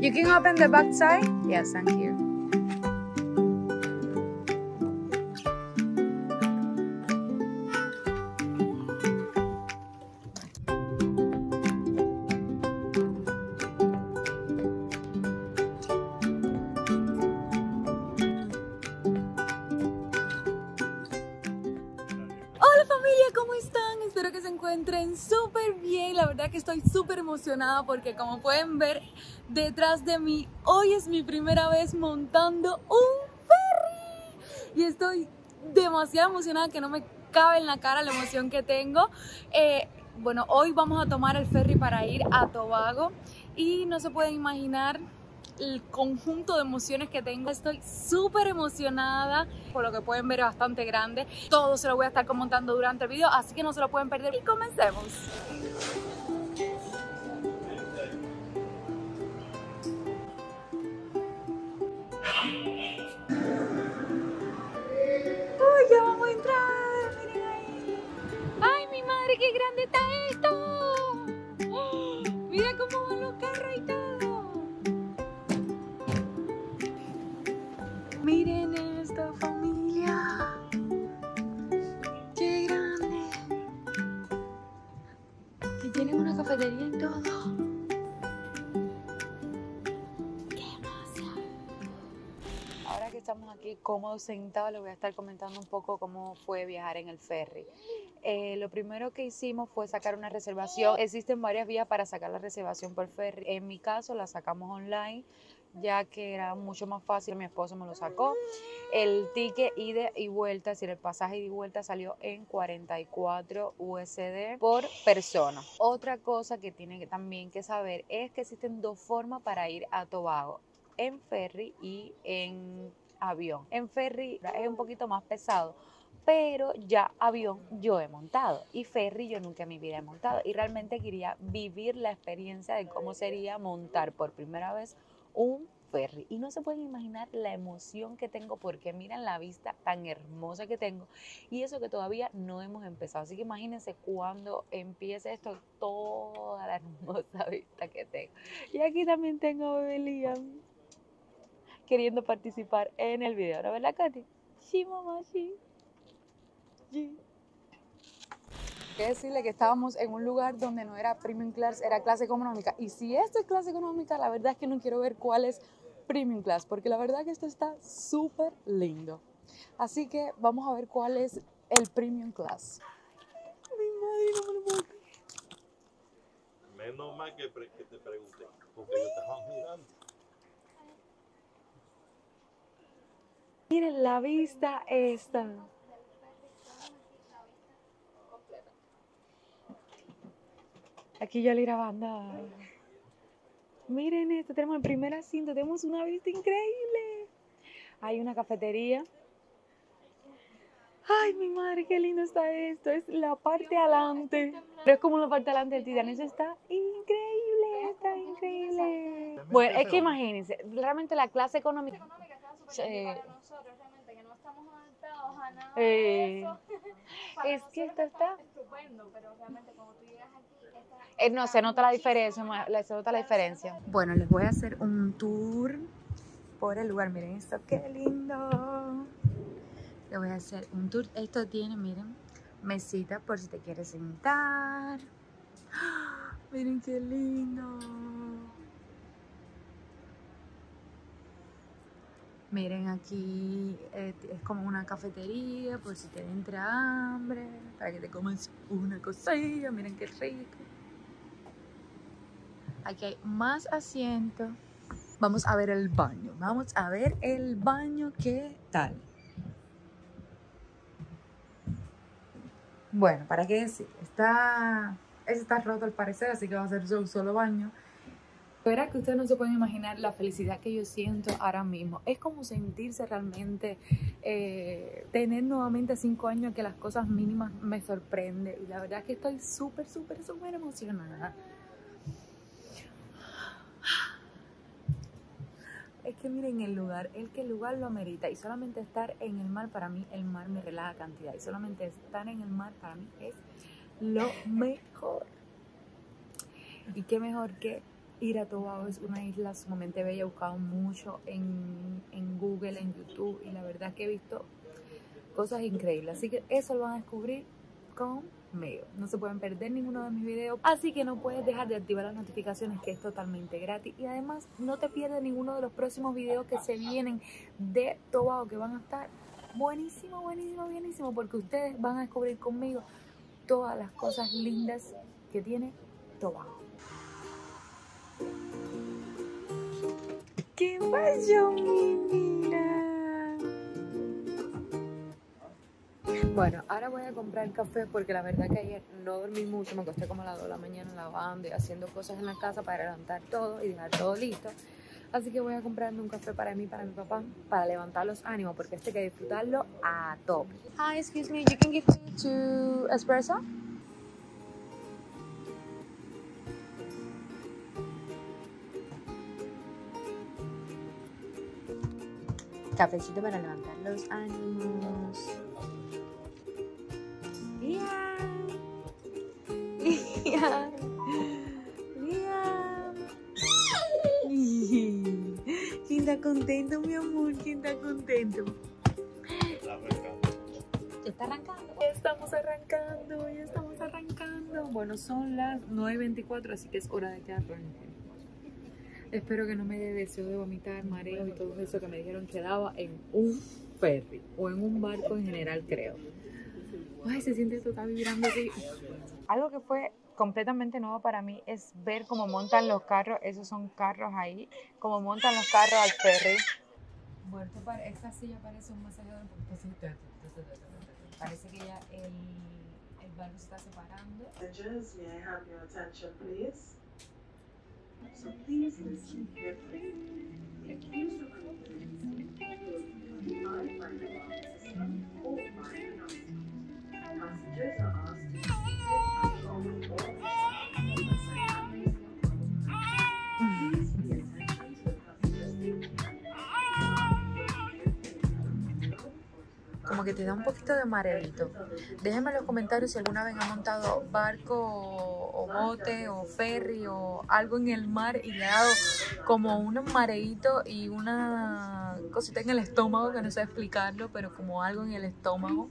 You can open the back side? Yes, thank you. Hola familia, ¿cómo están? Espero que se encuentren súper bien. La verdad que estoy súper emocionada porque como pueden ver detrás de mí, hoy es mi primera vez montando un ferry. Y estoy demasiado emocionada que no me cabe en la cara la emoción que tengo. Bueno, hoy vamos a tomar el ferry para ir a Tobago y no se pueden imaginar el conjunto de emociones que tengo. Estoy súper emocionada, por lo que pueden ver es bastante grande. Todo se lo voy a estar comentando durante el video, así que no se lo pueden perder y comencemos. ¡Uy, ya vamos a entrar! ¡Miren ahí! ¡Ay, mi madre, qué grande está esto! ¡Oh! ¡Mira cómo van los carros y todo! Miren esto, familia. ¡Qué grande! Y tienen una cafetería y todo. ¡Qué emoción! Ahora que estamos aquí cómodos sentados, les voy a estar comentando un poco cómo fue viajar en el ferry. Lo primero que hicimos fue sacar una reservación. Existen varias vías para sacar la reservación por ferry. En mi caso la sacamos online, ya que era mucho más fácil. Mi esposo me lo sacó. El ticket ida y vuelta, es decir, el pasaje ida y vuelta salió en 44 USD por persona. Otra cosa que tienen que también que saber es que existen dos formas para ir a Tobago: en ferry y en avión. En ferry es un poquito más pesado, pero ya avión yo he montado y ferry yo nunca en mi vida he montado, y realmente quería vivir la experiencia de cómo sería montar por primera vez un ferry. Y no se pueden imaginar la emoción que tengo, porque miren la vista tan hermosa que tengo, y eso que todavía no hemos empezado. Así que imagínense cuando empiece esto, toda la hermosa vista que tengo. Y aquí también tengo a bebé Liam queriendo participar en el video, ¿no, verdad, Katy? Sí, mamá, sí. Sí. Quiero decirle que estábamos en un lugar donde no era premium class, era clase económica. Y si esto es clase económica, la verdad es que no quiero ver cuál es premium class, porque la verdad que esto está súper lindo. Así que vamos a ver cuál es el premium class. Mi madre, no me lo puedo creer. Menos mal que te pregunté, porque yo estaba mirando. Miren la vista esta. Aquí yo le grabando. Miren esto, tenemos el primer asiento, tenemos una vista increíble. Hay una cafetería. Ay, mi madre, qué lindo está esto. Es la parte adelante. Pero es como la parte adelante del Titanic. Eso está increíble, está increíble. Bueno, es que imagínense, realmente la clase económica Para nosotros realmente que no estamos adaptados a nada eh, de eso. es que esto está... Estupendo, pero realmente cuando tú llegas aquí no, se nota la diferencia, se nota la diferencia. Bueno, les voy a hacer un tour por el lugar. Miren esto, qué lindo. Les voy a hacer un tour. Esto tiene, miren, mesita por si te quieres sentar. ¡Ah! Miren qué lindo. Miren, aquí es como una cafetería por si te entra hambre, para que te comas una cosilla. Miren qué rico. Aquí hay más asientos. Vamos a ver el baño. Vamos a ver el baño, ¿qué tal? Bueno, ¿para qué decir? Ese está roto al parecer, así que va a ser un solo baño. Verá que ustedes no se pueden imaginar la felicidad que yo siento ahora mismo. Es como sentirse realmente, tener nuevamente 5 años, que las cosas mínimas me sorprenden. Y la verdad es que estoy súper, súper, súper emocionada. Es que miren el lugar, el lugar lo amerita, y solamente estar en el mar, para mí el mar me relaja cantidad, y solamente estar en el mar para mí es lo mejor. Y qué mejor que ir a Tobago. Es una isla sumamente bella, he buscado mucho en Google, en YouTube, y la verdad que he visto cosas increíbles. Así que eso lo van a descubrir conmigo. No se pueden perder ninguno de mis videos, así que no puedes dejar de activar las notificaciones, que es totalmente gratis. Y además no te pierdes ninguno de los próximos videos que se vienen de Tobago, que van a estar buenísimo, buenísimo, buenísimo, porque ustedes van a descubrir conmigo todas las cosas lindas que tiene Tobago. ¡Qué pasó, mi vida! Bueno, ahora voy a comprar café porque la verdad que ayer no dormí mucho. Me acosté como a las 2 de la mañana lavando y haciendo cosas en la casa para levantar todo y dejar todo listo. Así que voy a comprarme un café para mí, para mi papá, para levantar los ánimos, porque este hay que disfrutarlo a tope. Hi, excuse me, you can give me 2 espresso? Cafecito para levantar los ánimos. ¡Mía! ¡Mía! ¡Mía! ¿Quién está contento, mi amor? ¿Quién está contento? ¿Está arrancando? Ya estamos arrancando, ya estamos arrancando. Bueno, son las 9:24, así que es hora de que arranque. Espero que no me dé deseo de vomitar, mareo y todo eso que me dijeron que daba en un ferry o en un barco en general, creo. Ay, se siente esto, está vibrando así. Algo que fue completamente nuevo para mí es ver cómo montan los carros. Esos son carros ahí, cómo montan los carros al ferry. Bueno, esta silla parece un masajeador porque parece que ya el barco se está separando. Passengers, may I have your attention, please? So please listen carefully. The accused of criminal will be notified by the alarm system or by announcement. Passengers are asked to sit on all the Please pay attention to the passenger safety. Como que te da un poquito de mareito. Déjenme en los comentarios si alguna vez han montado barco o bote o ferry o algo en el mar y le ha dado como un mareito y una cosita en el estómago, que no sé explicarlo, pero como algo en el estómago.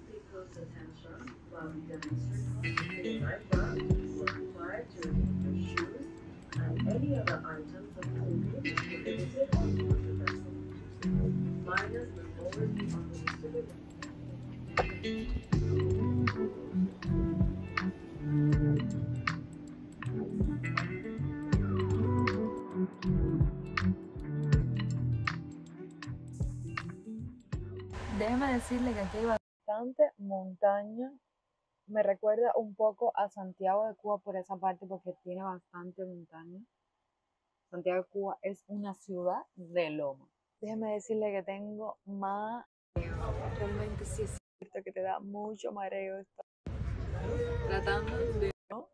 Déjeme decirle que aquí hay bastante montaña. Me recuerda un poco a Santiago de Cuba por esa parte porque tiene bastante montaña. Santiago de Cuba es una ciudad de loma. Déjeme decirle que tengo mareo. Realmente sí es cierto que te da mucho mareo. Estoy tratando de no.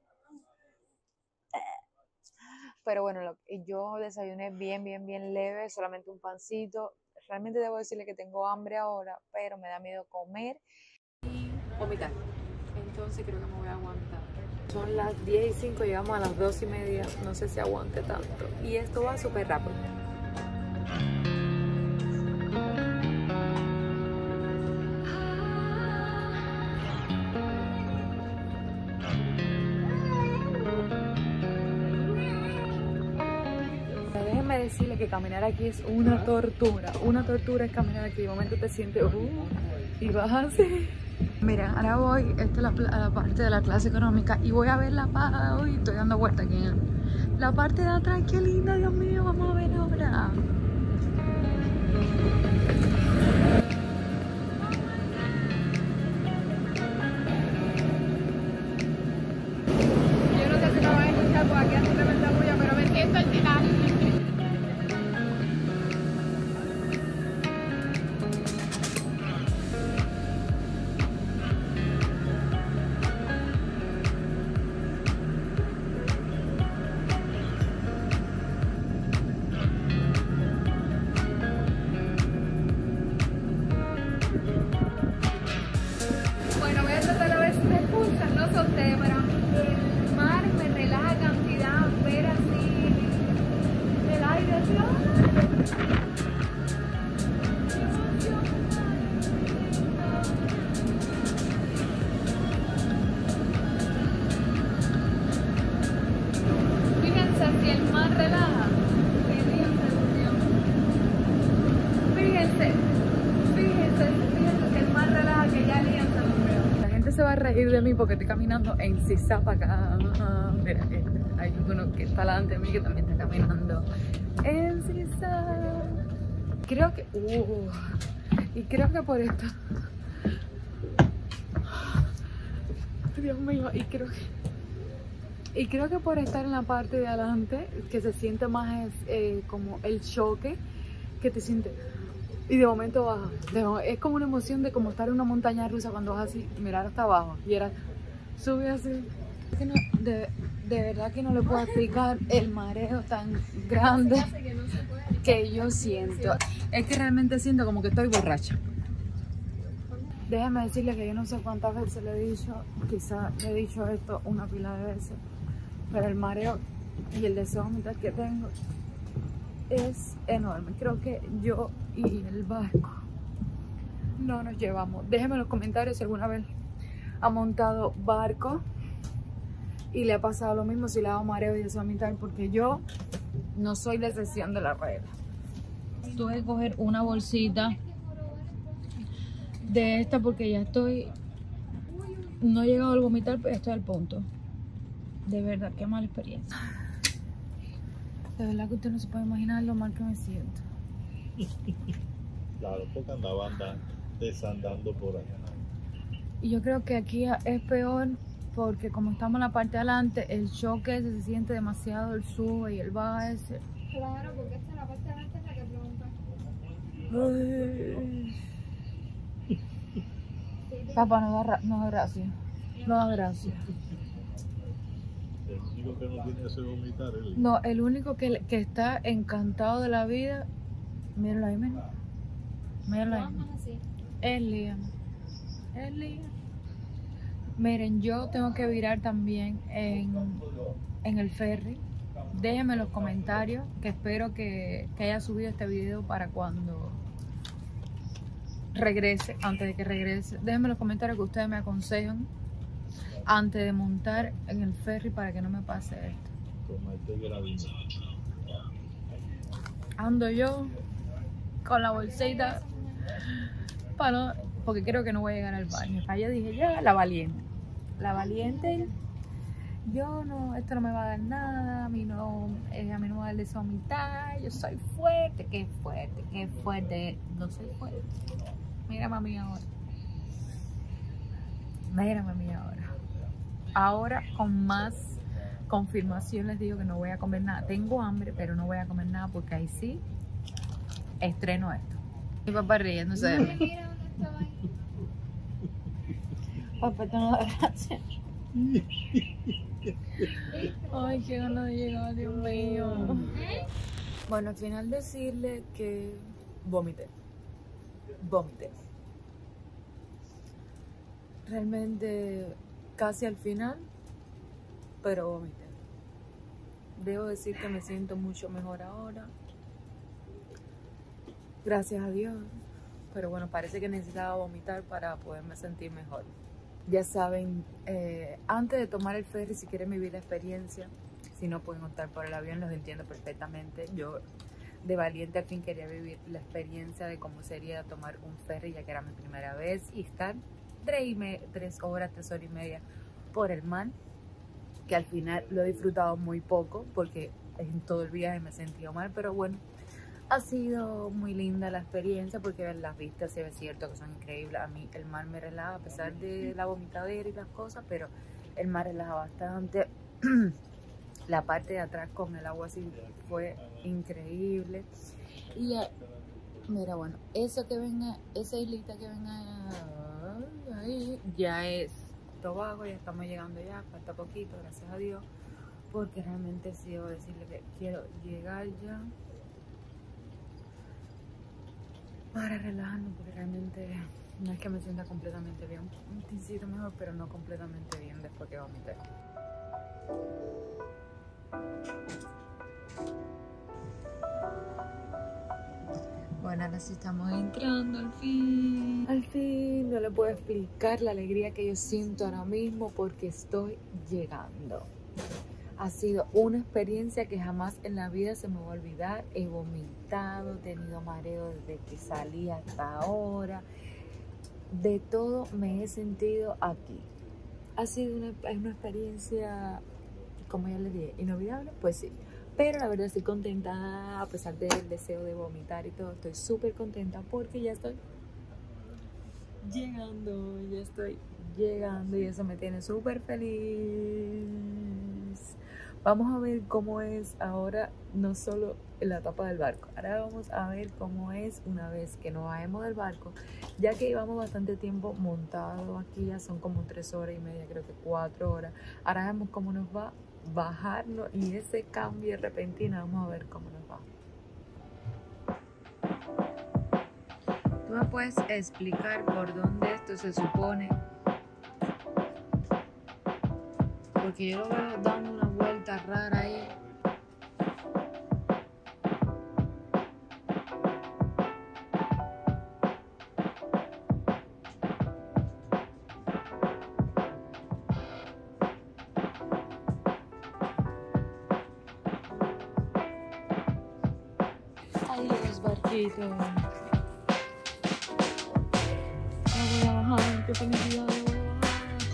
Pero bueno, yo desayuné bien leve, solamente un pancito. Realmente debo decirle que tengo hambre ahora, pero me da miedo comer y vomitar. Entonces creo que me voy a aguantar. Son las 10:05, llegamos a las 2:30. No sé si aguante tanto. Y esto va súper rápido. Déjenme decirle que caminar aquí es una tortura. Una tortura es caminar aquí. De momento te sientes y vas así. Mira, ahora voy, esta es la parte de la clase económica y voy a ver la paga hoy. Estoy dando vuelta aquí en la parte de atrás. ¡Qué linda, Dios mío! Vamos a ver ahora. Yo no sé si me van a escuchar por aquí hace tremenda bulla, pero me siento al final. reír de mí porque estoy caminando en zigzag para acá. Mira, hay uno que está delante de mí que también está caminando en zigzag. Creo que... y creo que por esto... Dios mío, y creo que por estar en la parte de adelante, que se siente más como el choque que te sientes. Y de momento baja. Es como una emoción de como estar en una montaña rusa cuando vas así, mirar hasta abajo. Y era, sube así. De verdad que no le puedo explicar el mareo tan grande que yo siento. Es que realmente siento como que estoy borracha. Déjenme decirles que yo no sé cuántas veces le he dicho, quizás le he dicho esto una pila de veces, pero el mareo y el deseo de vomitar que tengo es enorme. Creo que yo y el barco no nos llevamos. Déjenme en los comentarios si alguna vez ha montado barco y le ha pasado lo mismo, si le ha dado mareo y deseo de vomitar, porque yo no soy la excepción de la regla. Tuve que coger una bolsita de esta porque ya estoy, no he llegado al vomitar, pero estoy al punto. De verdad, qué mala experiencia. De verdad que usted no se puede imaginar lo mal que me siento. Claro, porque andaba desandando por allá. Y yo creo que aquí es peor porque como estamos en la parte de adelante, el choque se siente demasiado, el sube y el baja ese. Claro, porque esta es la parte de adelante es la que pregunta. Papá, no da gracias. No da gracias. El único que no tiene ese vomitar es él. No, el único que está encantado de la vida, mírenlo ahí, mírenlo. Mírenlo ahí. Así. Es Liam. Es Liam. Miren, yo tengo que virar también en el ferry. Déjenme en los comentarios que espero que haya subido este video para cuando regrese, antes de que regrese. Déjenme en los comentarios que ustedes me aconsejan antes de montar en el ferry para que no me pase esto. Toma este gravino. Ando yo con la bolsita porque creo que no voy a llegar al baño. Ayer dije, ya, la valiente. La valiente, yo no, esto no me va a dar nada, a mí no me va a dar deseo de vomitar, yo soy fuerte, qué fuerte, no soy fuerte. Mírame a mí ahora. Mírame a mí ahora. Ahora con más confirmación les digo que no voy a comer nada. Tengo hambre, pero no voy a comer nada porque ahí sí estreno esto. Mi papá riéndose de mí. Mira dónde estaba ahí. Papá, esto no da gracia. Ay, qué ganas de llegar, Dios mío. Bueno, al final decirle que vomité. Realmente casi al final, pero vomité. Debo decir que me siento mucho mejor ahora. Gracias a Dios. Pero bueno, parece que necesitaba vomitar para poderme sentir mejor. Ya saben, antes de tomar el ferry, si quieren vivir la experiencia, si no pueden optar por el avión, los entiendo perfectamente. Yo de valiente al fin quería vivir la experiencia de cómo sería tomar un ferry, ya que era mi primera vez, y estar 3 horas y media por el mar, que al final lo he disfrutado muy poco porque en todo el viaje me sentí mal, pero bueno, ha sido muy linda la experiencia porque las vistas, sí es cierto que son increíbles. A mí el mar me relaja a pesar de la vomitadera y las cosas, pero el mar relaja bastante. La parte de atrás con el agua así fue increíble. Y mira, bueno, eso que venga, esa islita que venga ahí ya es Tobago, ya estamos llegando ya, falta poquito, gracias a Dios, porque realmente sí debo decirle que quiero llegar ya para relajarme, porque realmente no es que me sienta completamente bien, un tincito mejor, pero no completamente bien después que vomité. Bueno, ahora sí estamos entrando al fin. Al fin, no le puedo explicar la alegría que yo siento ahora mismo porque estoy llegando. Ha sido una experiencia que jamás en la vida se me va a olvidar. He vomitado, he tenido mareo desde que salí hasta ahora. De todo me he sentido aquí. ha sido una experiencia, como ya les dije, inolvidable, pues sí. Pero la verdad estoy contenta, a pesar del deseo de vomitar y todo, estoy súper contenta porque ya estoy llegando y eso me tiene súper feliz. Vamos a ver cómo es ahora, no solo en la etapa del barco, ahora vamos a ver cómo es una vez que nos bajemos del barco, ya que llevamos bastante tiempo montado aquí, ya son como 3 horas y media, creo que 4 horas. Ahora vemos cómo nos va a bajarnos y ese cambio repentino, vamos a ver cómo nos va. ¿Tú me puedes explicar por dónde esto se supone? Porque yo lo veo dando una vuelta rara ahí. Ahí los barquitos. Me voy a bajar, qué felicidad, me voy a bajar.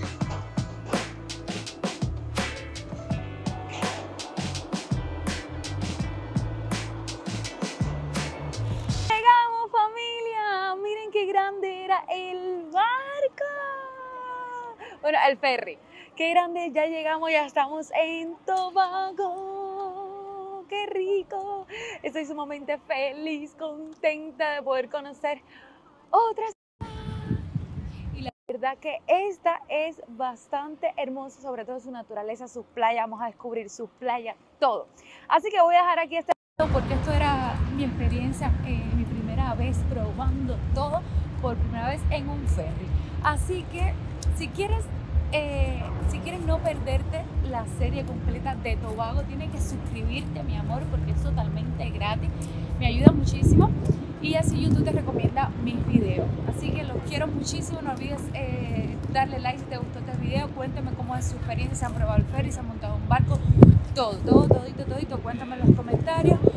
¡Llegamos, familia! Miren qué grande era el barco. Bueno, el ferry. Qué grande, ya llegamos, ya estamos en Tobago. ¡Qué rico! Estoy sumamente feliz, contenta de poder conocer otras. Y la verdad que esta es bastante hermosa, sobre todo su naturaleza, sus playas. Vamos a descubrir sus playas, todo. Así que voy a dejar aquí este video porque esto era mi experiencia, mi primera vez probando todo por primera vez en un ferry. Así que si quieres no perderte la serie completa de Tobago, tienes que suscribirte, mi amor, porque es totalmente gratis. Me ayuda muchísimo y así YouTube te recomienda mis videos. Así que los quiero muchísimo. No olvides darle like si te gustó este video. Cuéntame cómo es su experiencia, se han probado el ferry, se han montado un barco, todito. Cuéntame en los comentarios.